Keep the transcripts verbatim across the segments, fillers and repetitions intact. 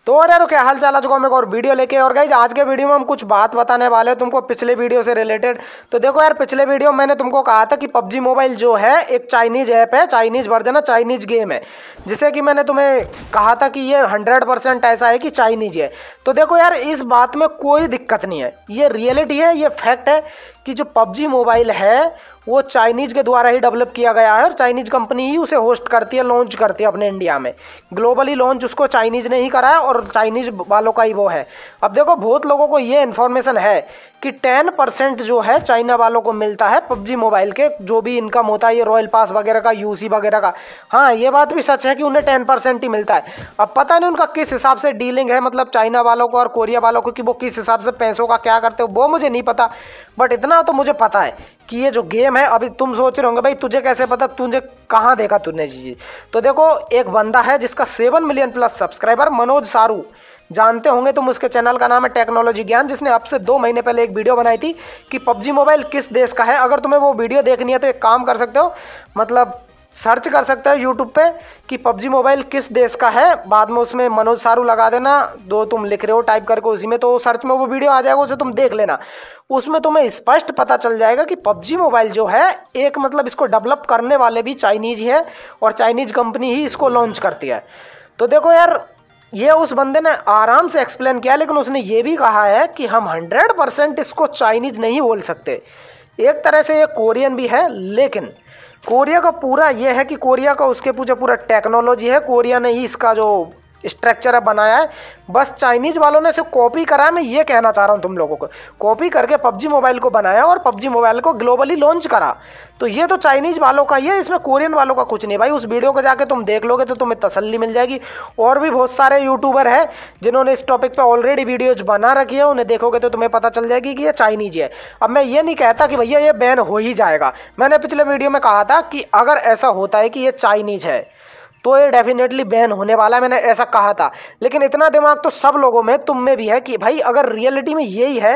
तो और यार क्या हाल चाल, आज को हम एक और वीडियो लेके। और गाइज आज के वीडियो में हम कुछ बात बताने वाले हैं तुमको पिछले वीडियो से रिलेटेड। तो देखो यार, पिछले वीडियो में मैंने तुमको कहा था कि पबजी मोबाइल जो है एक चाइनीज ऐप है, चाइनीज वर्जन है, चाइनीज गेम है, जिसे कि मैंने तुम्हें कहा था कि ये हंड्रेड परसेंट ऐसा है कि चाइनीज है। तो देखो यार, इस बात में कोई दिक्कत नहीं है, ये रियलिटी है, ये फैक्ट है कि जो पबजी मोबाइल है वो चाइनीज के द्वारा ही डेवलप किया गया है और चाइनीज कंपनी ही उसे होस्ट करती है, लॉन्च करती है अपने इंडिया में। ग्लोबली लॉन्च उसको चाइनीज ने ही करा है और चाइनीज वालों का ही वो है। अब देखो, बहुत लोगों को ये इन्फॉर्मेशन है कि टेन परसेंट जो है चाइना वालों को मिलता है पबजी मोबाइल के, जो भी इनकम होता है ये रॉयल पास वगैरह का, यूसी वगैरह का। हाँ, ये बात भी सच है कि उन्हें टेन परसेंट ही मिलता है। अब पता नहीं उनका किस हिसाब से डीलिंग है, मतलब चाइना वालों को और कोरिया वालों को, कि वो किस हिसाब से पैसों का क्या करते हो वो मुझे नहीं पता। बट इतना तो मुझे पता है कि ये जो गेम है, अभी तुम सोच रहे होंगे भाई तुझे कैसे पता, तुझे कहाँ देखा तूने जी। तो देखो, एक बंदा है जिसका seven million plus subscriber, Manoj Saru, जानते होंगे तुम, उसके चैनल का नाम है टेक्नोलॉजी ज्ञान, जिसने अब से दो महीने पहले एक वीडियो बनाई थी कि पबजी मोबाइल किस देश का है। अगर तुम्हें वो वीडियो देखनी है तो एक काम कर सकते हो, मतलब सर्च कर सकते हो यूट्यूब पे कि पबजी मोबाइल किस देश का है, बाद में उसमें मनोज सारू लगा देना, दो तुम लिख रहे हो टाइप करके उसी में, तो सर्च में वो वीडियो आ जाएगा, उसे तुम देख लेना। उसमें तुम्हें स्पष्ट पता चल जाएगा कि पबजी मोबाइल जो है एक, मतलब इसको डेवलप करने वाले भी चाइनीज ही है और चाइनीज कंपनी ही इसको लॉन्च करती है। तो देखो यार, ये उस बंदे ने आराम से एक्सप्लेन किया, लेकिन उसने ये भी कहा है कि हम हंड्रेड परसेंट इसको चाइनीज नहीं बोल सकते। एक तरह से ये कोरियन भी है, लेकिन कोरिया का पूरा ये है कि कोरिया का उसके पूछे पूरा टेक्नोलॉजी है, कोरिया ने ही इसका जो स्ट्रक्चर है बनाया है, बस चाइनीज वालों ने इसे कॉपी करा है। मैं ये कहना चाह रहा हूँ तुम लोगों को, कॉपी करके पबजी मोबाइल को बनाया और पबजी मोबाइल को ग्लोबली लॉन्च करा। तो ये तो चाइनीज वालों का ही है, इसमें कोरियन वालों का कुछ नहीं भाई। उस वीडियो को जाके तुम देख लोगे तो तुम्हें तसल्ली मिल जाएगी। और भी बहुत सारे यूट्यूबर हैं जिन्होंने इस टॉपिक पे ऑलरेडी वीडियोज बना रखी है, उन्हें देखोगे तो तुम्हें पता चल जाएगी कि ये चाइनीज है। अब मैं ये नहीं कहता कि भैया ये बैन हो ही जाएगा, मैंने पिछले वीडियो में कहा था कि अगर ऐसा होता है कि ये चाइनीज है तो ये डेफिनेटली बैन होने वाला है, मैंने ऐसा कहा था। लेकिन इतना दिमाग तो सब लोगों में, तुम में भी है कि भाई अगर रियलिटी में यही है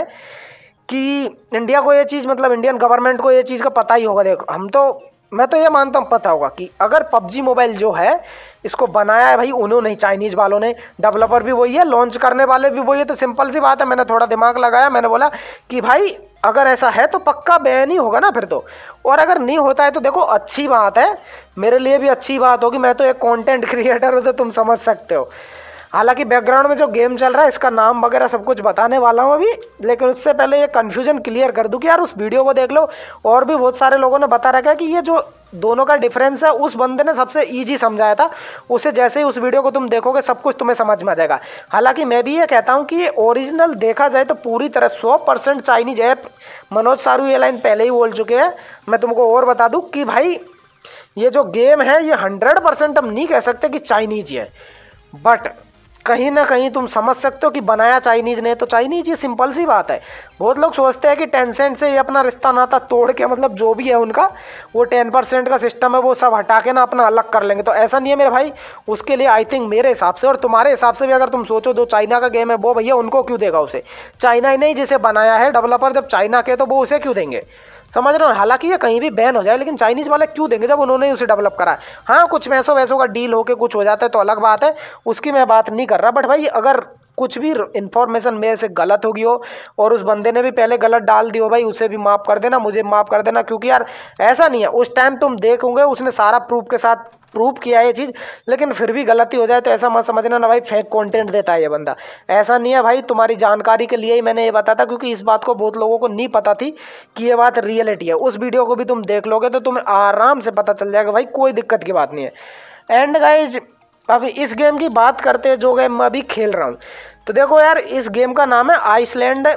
कि इंडिया को ये चीज़, मतलब इंडियन गवर्नमेंट को ये चीज़ का पता ही होगा। देखो, हम तो, मैं तो ये मानता हूँ पता होगा कि अगर पबजी मोबाइल जो है इसको बनाया है भाई उन्होंने, चाइनीज वालों ने, डेवलपर भी वही है, लॉन्च करने वाले भी वही है, तो सिंपल सी बात है। मैंने थोड़ा दिमाग लगाया, मैंने बोला कि भाई अगर ऐसा है तो पक्का बैन ही होगा ना फिर तो। और अगर नहीं होता है तो देखो अच्छी बात है, मेरे लिए भी अच्छी बात होगी, मैं तो एक कंटेंट क्रिएटर हूँ, तो तुम समझ सकते हो। हालांकि बैकग्राउंड में जो गेम चल रहा है इसका नाम वगैरह सब कुछ बताने वाला हूँ अभी, लेकिन उससे पहले ये कन्फ्यूजन क्लियर कर दूँ कि यार उस वीडियो को देख लो। और भी बहुत सारे लोगों ने बता रखा है कि ये जो दोनों का डिफरेंस है उस बंदे ने सबसे इजी समझाया था, उसे जैसे ही उस वीडियो को तुम देखोगे सब कुछ तुम्हें समझ में आ जाएगा। हालांकि मैं भी ये कहता हूँ कि ये ओरिजिनल देखा जाए तो पूरी तरह सौ परसेंट चाइनीज ऐप, मनोज सारू ये लाइन पहले ही बोल चुके हैं। मैं तुमको और बता दूँ कि भाई ये जो गेम है ये हंड्रेड परसेंट हम नहीं कह सकते कि चाइनीज है, बट कहीं ना कहीं तुम समझ सकते हो कि बनाया चाइनीज ने तो चाइनीज, ये सिंपल सी बात है। बहुत लोग सोचते हैं कि टेंसेंट से ये अपना रिश्ता नाता तोड़ के, मतलब जो भी है उनका वो टेन परसेंट का सिस्टम है वो सब हटा के ना अपना अलग कर लेंगे, तो ऐसा नहीं है मेरे भाई। उसके लिए आई थिंक मेरे हिसाब से और तुम्हारे हिसाब से भी अगर तुम सोचो, जो चाइना का गेम है वो भैया उनको क्यों देगा उसे, चाइना ही नहीं जिसे बनाया है डेवलपर, जब चाइना के तो वो उसे क्यों देंगे, समझ रहे हो। हालांकि ये कहीं भी बैन हो जाए, लेकिन चाइनीज वाले क्यों देंगे जब उन्होंने उसे डेवलप करा है। हाँ, कुछ पैसों वैसों का डील होके कुछ हो जाता है तो अलग बात है, उसकी मैं बात नहीं कर रहा। बट भाई अगर कुछ भी इन्फॉर्मेशन मेरे से गलत होगी हो और उस बंदे ने भी पहले गलत डाल दी हो भाई, उसे भी माफ़ कर देना, मुझे माफ़ कर देना, क्योंकि यार ऐसा नहीं है। उस टाइम तुम देखोगे उसने सारा प्रूफ के साथ प्रूव किया ये चीज़, लेकिन फिर भी गलती हो जाए तो ऐसा मत समझना ना भाई फेक कंटेंट देता है ये बंदा, ऐसा नहीं है भाई। तुम्हारी जानकारी के लिए ही मैंने ये बताया था, क्योंकि इस बात को बहुत लोगों को नहीं पता थी कि ये बात रियलिटी है। उस वीडियो को भी तुम देख लोगे तो तुम्हें आराम से पता चल जाएगा भाई, कोई दिक्कत की बात नहीं है। एंड गाइज, अभी इस गेम की बात करते हैं जो गेम मैं अभी खेल रहा हूँ। तो देखो यार, इस गेम का नाम है आइसलैंड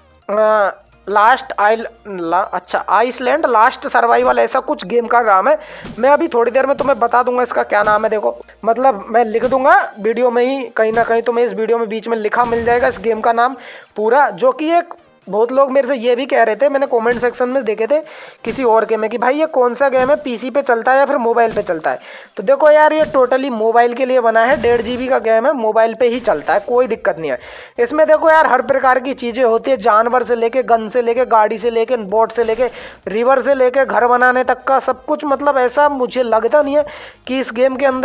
लास्ट आइल ला, अच्छा आइसलैंड लास्ट सर्वाइवल, ऐसा कुछ गेम का नाम है। मैं अभी थोड़ी देर में तुम्हें बता दूंगा इसका क्या नाम है। देखो, मतलब मैं लिख दूंगा वीडियो में ही, कहीं ना कहीं तुम्हें इस वीडियो में बीच में लिखा मिल जाएगा इस गेम का नाम पूरा, जो कि एक, बहुत लोग मेरे से ये भी कह रहे थे, मैंने कमेंट सेक्शन में देखे थे किसी और के में, कि भाई ये कौन सा गेम है, पीसी पे चलता है या फिर मोबाइल पे चलता है। तो देखो यार, ये टोटली मोबाइल के लिए बना है, डेढ़ जी बी का गेम है, मोबाइल पे ही चलता है, कोई दिक्कत नहीं है। इसमें देखो यार, हर प्रकार की चीज़ें होती है, जानवर से लेके, गन से लेके, गाड़ी से लेके, बोट से लेके, रिवर से लेके, घर बनाने तक का सब कुछ। मतलब ऐसा मुझे लगता नहीं है कि इस गेम के अंदर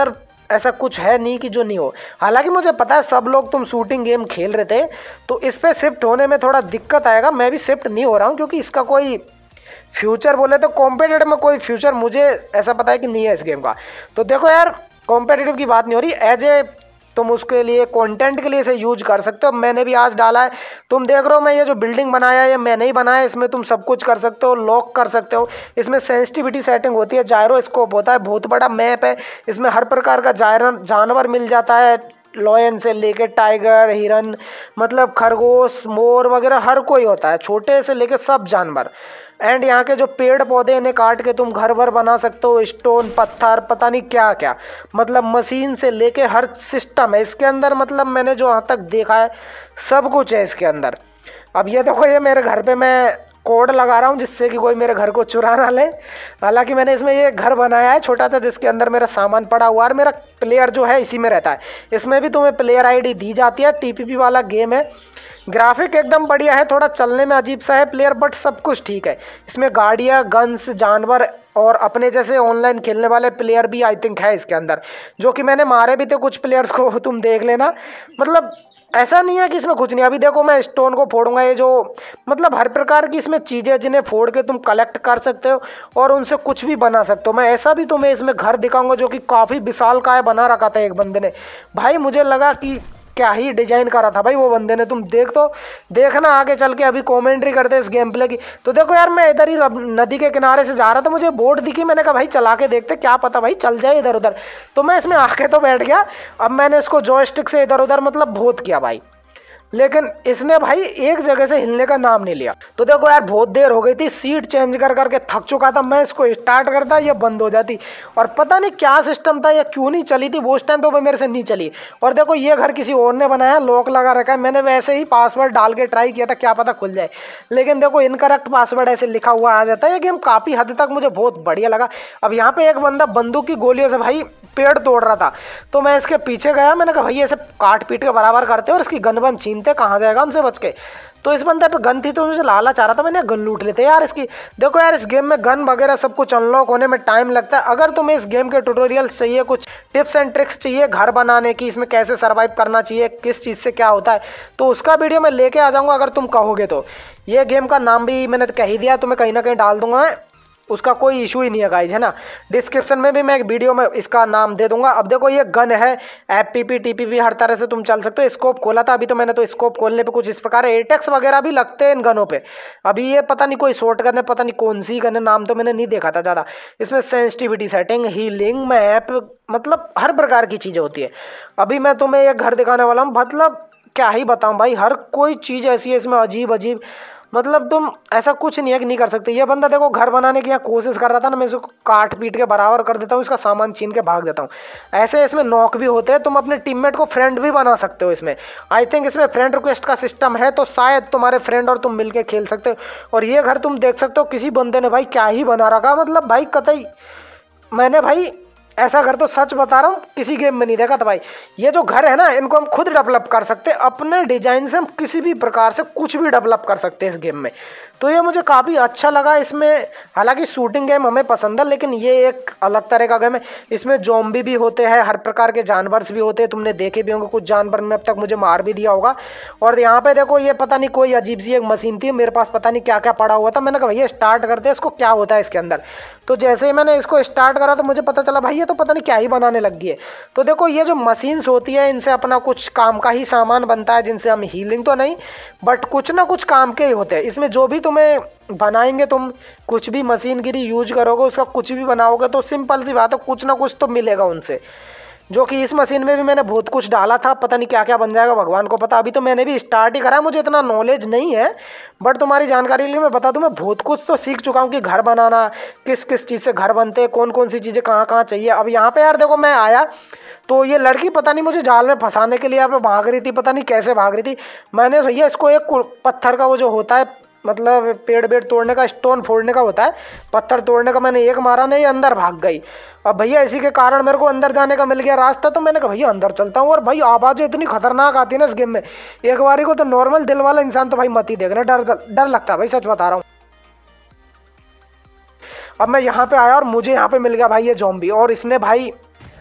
ऐसा कुछ है नहीं कि जो नहीं हो। हालांकि मुझे पता है सब लोग तुम शूटिंग गेम खेल रहे थे, तो इस पर शिफ्ट होने में थोड़ा दिक्कत आएगा। मैं भी शिफ्ट नहीं हो रहा हूँ क्योंकि इसका कोई फ्यूचर बोले तो कॉम्पिटिटिव में कोई फ्यूचर मुझे ऐसा पता है कि नहीं है इस गेम का। तो देखो यार, कॉम्पिटिटिव की बात नहीं हो रही, एज ए तुम उसके लिए कंटेंट के लिए इसे यूज कर सकते हो। मैंने भी आज डाला है, तुम देख रहे हो मैं ये जो बिल्डिंग बनाया है ये मैंने ही बनाया है। इसमें तुम सब कुछ कर सकते हो, लॉक कर सकते हो, इसमें सेंसिटिविटी सेटिंग होती है, जायरोस्कोप होता है, बहुत बड़ा मैप है, इसमें हर प्रकार का जानवर मिल जाता है, लॉयन से लेके टाइगर, हिरन, मतलब खरगोश, मोर वगैरह हर कोई होता है, छोटे से लेके सब जानवर। एंड यहाँ के जो पेड़ पौधे इन्हें काट के तुम घर भर बना सकते हो, स्टोन, पत्थर, पता नहीं क्या क्या, मतलब मशीन से लेके हर सिस्टम है इसके अंदर। मतलब मैंने जो यहाँ तक देखा है सब कुछ है इसके अंदर। अब ये देखो, ये मेरे घर पे मैं कोड लगा रहा हूँ जिससे कि कोई मेरे घर को चुरा ना ले। हालांकि मैंने इसमें ये घर बनाया है छोटा सा जिसके अंदर मेरा सामान पड़ा हुआ है, मेरा प्लेयर जो है इसी में रहता है। इसमें भी तुम्हें प्लेयर आईडी दी जाती है, टीपीपी वाला गेम है, ग्राफिक एकदम बढ़िया है, थोड़ा चलने में अजीब सा है प्लेयर, बट सब कुछ ठीक है। इसमें गाड़ियाँ, गन्स, जानवर और अपने जैसे ऑनलाइन खेलने वाले प्लेयर भी आई थिंक है इसके अंदर, जो कि मैंने मारे भी थे कुछ प्लेयर्स को, तुम देख लेना। मतलब ऐसा नहीं है कि इसमें कुछ नहीं। अभी देखो मैं स्टोन को फोड़ूंगा, ये जो मतलब हर प्रकार की इसमें चीज़ें जिन्हें फोड़ के तुम कलेक्ट कर सकते हो और उनसे कुछ भी बना सकते हो। मैं ऐसा भी तुम्हें इसमें घर दिखाऊंगा जो कि काफ़ी विशालकाय बना रखा था एक बंदे ने। भाई मुझे लगा कि क्या ही डिजाइन करा था भाई वो बंदे ने, तुम देख तो देखना आगे चल के, अभी कमेंट्री करते हैं इस गेम प्ले की। तो देखो यार, मैं इधर ही नदी के किनारे से जा रहा था, मुझे बोट दिखी, मैंने कहा भाई चला के देखते, क्या पता भाई चल जाए इधर उधर। तो मैं इसमें आके तो बैठ गया। अब मैंने इसको जॉयस्टिक से इधर उधर मतलब बहुत किया भाई, लेकिन इसने भाई एक जगह से हिलने का नाम नहीं लिया। तो देखो यार, बहुत देर हो गई थी, सीट चेंज कर करके थक चुका था मैं। इसको स्टार्ट करता ये बंद हो जाती, और पता नहीं क्या सिस्टम था, ये क्यों नहीं चली थी वो उस टाइम पे, वो मेरे से नहीं चली। और देखो ये घर किसी और ने बनाया, लॉक लगा रखा है, मैंने वैसे ही पासवर्ड डाल के ट्राई किया था, क्या पता खुल जाए, लेकिन देखो इनकरेक्ट पासवर्ड ऐसे लिखा हुआ आ जाता है। ये गेम काफ़ी हद तक मुझे बहुत बढ़िया लगा। अब यहाँ पे एक बंदा बंदूक की गोलियों से भाई पेड़ तोड़ रहा था, तो मैं इसके पीछे गया, मैंने कहा भाई ऐसे काट पीट के बराबर करते और इसकी गन बन छीनते, कहाँ जाएगा हमसे बच के। तो इस बंदे पे गन थी तो मुझे लालच आ रहा था, मैंने गन लूट लेते यार इसकी। देखो यार, इस गेम में गन वगैरह सब कुछ अनलॉक होने में टाइम लगता है। अगर तुम्हें इस गेम के ट्यूटोरियल चाहिए, कुछ टिप्स एंड ट्रिक्स चाहिए घर बनाने की, इसमें कैसे सर्वाइव करना चाहिए, किस चीज़ से क्या होता है, तो उसका वीडियो मैं लेके आ जाऊँगा अगर तुम कहोगे तो। ये गेम का नाम भी मैंने कह ही दिया, तुम्हें कहीं ना कहीं डाल दूंगा मैं, उसका कोई इशू ही नहीं है गाइज, है ना। डिस्क्रिप्शन में भी मैं एक वीडियो में इसका नाम दे दूंगा। अब देखो ये गन है, F P P, T P P, हर तरह से तुम चल सकते हो। स्कोप खोला था अभी तो मैंने, तो स्कोप खोलने पे कुछ इस प्रकार एटेक्स वगैरह भी लगते हैं इन गनों पे। अभी ये पता नहीं कोई शॉर्ट गन है, पता नहीं कौन सी गन है, नाम तो मैंने नहीं देखा था ज़्यादा। इसमें सेंसिटिविटी सेटिंग, हीलिंग, मैप, मतलब हर प्रकार की चीज़ें होती है। अभी मैं तुम्हें एक घर दिखाने वाला हूँ, मतलब क्या ही बताऊँ भाई, हर कोई चीज़ ऐसी है इसमें अजीब अजीब, मतलब तुम ऐसा कुछ नहीं है कि नहीं कर सकते। ये बंदा देखो घर बनाने की यहाँ कोशिश कर रहा था ना, मैं इसको काट पीट के बराबर कर देता हूँ, इसका सामान छीन के भाग जाता हूँ। ऐसे इसमें नॉक भी होते हैं, तुम अपने टीममेट को फ्रेंड भी बना सकते हो इसमें। आई थिंक इसमें फ्रेंड रिक्वेस्ट का सिस्टम है, तो शायद तुम्हारे फ्रेंड और तुम मिलके खेल सकते हो। और ये घर तुम देख सकते हो किसी बंदे ने भाई क्या ही बना रखा, मतलब भाई कतई मैंने भाई ऐसा घर तो सच बता रहा हूँ किसी गेम में नहीं देखा था भाई। ये जो घर है ना, इनको हम खुद डेवलप कर सकते हैं अपने डिजाइन से, हम किसी भी प्रकार से कुछ भी डेवलप कर सकते हैं इस गेम में। तो ये मुझे काफ़ी अच्छा लगा इसमें। हालांकि शूटिंग गेम हमें पसंद है, लेकिन ये एक अलग तरह का गेम है। इसमें ज़ॉम्बी भी होते हैं, हर प्रकार के जानवर भी होते हैं, तुमने देखे भी होंगे कुछ जानवर ने अब तक मुझे मार भी दिया होगा। और यहाँ पे देखो, ये पता नहीं कोई अजीब सी एक मशीन थी, मेरे पास पता नहीं क्या क्या पड़ा हुआ था, मैंने कहा भैया स्टार्ट करते हैं इसको, क्या होता है इसके अंदर। तो जैसे ही मैंने इसको स्टार्ट करा तो मुझे पता चला भाई ये तो पता नहीं क्या ही बनाने लग गई है। तो देखो ये जो मशीन्स होती है, इनसे अपना कुछ काम का ही सामान बनता है, जिनसे हम हीलिंग तो नहीं बट कुछ ना कुछ काम के ही होते हैं। इसमें जो भी तुम्हें बनाएंगे, तुम कुछ भी मशीनगिरी यूज करोगे, उसका कुछ भी बनाओगे, तो सिंपल सी बात है कुछ ना कुछ तो मिलेगा उनसे। जो कि इस मशीन में भी मैंने बहुत कुछ डाला था, पता नहीं क्या क्या बन जाएगा भगवान को पता। अभी तो मैंने भी स्टार्ट ही करा है, मुझे इतना नॉलेज नहीं है, बट तुम्हारी जानकारी के लिए मैं बता दूं, मैं बहुत कुछ तो सीख चुका हूँ कि घर बनाना, किस किस चीज़ से घर बनते हैं, कौन कौन सी चीज़ें कहाँ कहाँ चाहिए। अब यहाँ पे यार देखो, मैं आया तो ये लड़की पता नहीं मुझे जाल में फंसाने के लिए यहाँ पे भाग रही थी, पता नहीं कैसे भाग रही थी। मैंने भैया इसको एक पत्थर का वो जो होता है, मतलब पेड़ वेड़ तोड़ने का, स्टोन फोड़ने का होता है, पत्थर तोड़ने का, मैंने एक मारा नहीं, अंदर भाग गई। अब भैया इसी के कारण मेरे को अंदर जाने का मिल गया रास्ता, तो मैंने कहा भैया अंदर चलता हूँ। और भाई आवाज़ें इतनी खतरनाक आती है ना इस गेम में, एक बारी को तो नॉर्मल दिल वाला इंसान तो भाई मत ही देखना, डर डर लगता है भाई, सच बता रहा हूँ। अब मैं यहाँ पे आया और मुझे यहाँ पे मिल गया भाई ये ज़ॉम्बी, और इसने भाई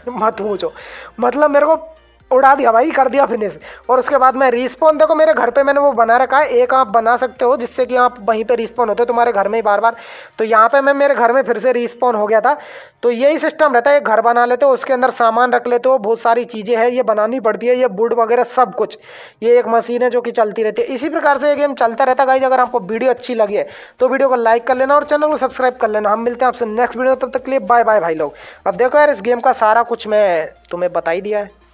मत पूछो, मतलब मेरे को उड़ा दिया भाई, कर दिया फिनिश। और उसके बाद मैं रिस्पॉन, देखो मेरे घर पे मैंने वो बना रखा है, एक आप बना सकते हो जिससे कि आप वहीं पे रिस्पॉन होते हो तुम्हारे घर में ही बार बार। तो यहाँ पे मैं मेरे घर में फिर से रिस्पॉन हो गया था। तो यही सिस्टम रहता है, एक घर बना लेते हो, उसके अंदर सामान रख लेते हो, बहुत सारी चीज़ें हैं ये बनानी पड़ती है, ये वुड वगैरह सब कुछ। ये एक मशीन है जो कि चलती रहती है। इसी प्रकार से ये गेम चलता रहता है गाइज। अगर आपको वीडियो अच्छी लगी है तो वीडियो को लाइक कर लेना और चैनल को सब्सक्राइब कर लेना। हम मिलते हैं आपसे नेक्स्ट वीडियो, तब तक के लिए बाय बाय भाई लोग। अब देखो यार, इस गेम का सारा कुछ मैं तुम्हें बता ही दिया है।